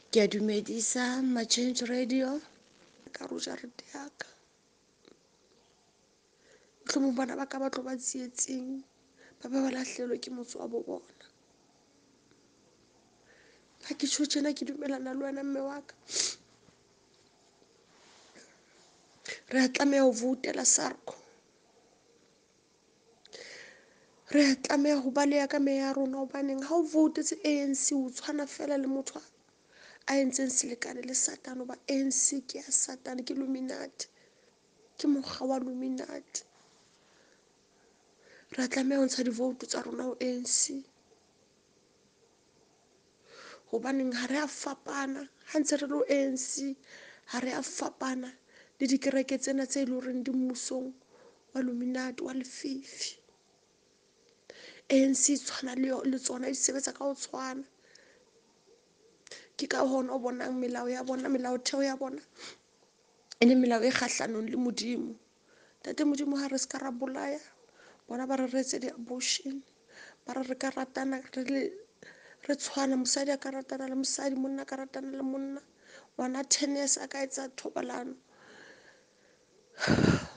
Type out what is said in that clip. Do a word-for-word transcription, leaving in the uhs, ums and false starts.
Ke a dumedisa Machange Radio ka ruja re diaka. Tlo bana ba ka ba tlo ba tsietsing ba ba ba lahlelwe ke motse wa bo bona. Ha ke tjho tjena ke dumelana le wena mme wa ka. Re a tlameha ho voutela SARCO. Re a tlameha ho baleya ka meya ya rona hobaneng ha o voutetse A N C o tshwana fela le motho a entseng selekane le Satane hoba A N C ke ya Satane, ke Illuminati, ke mokga wa Illuminati. Re a tlameha ho ntsha divoutu tsa rona ho A N C hobaneng ha re a fapana ha ntse re lo A N C, ha re a fapana le dikereke tsena tse leng hore di mmusong wa Illuminati wa lefifi. A N C tshwana le le tsona di sebetsa ka ho tshwana. Ke ka hona o bonang melao ya bona, melaotheo ya bona e le melao e kgahlanong le Modimo. Tate Modimo ha re se ka ra bolaya bona ba re retse di-abortion, ba re re ka ratana re le re tshwana, mosadi a ka ratana le mosadi, monna a ka ratana le monna, ngwana ten years a ka etsa thobalano.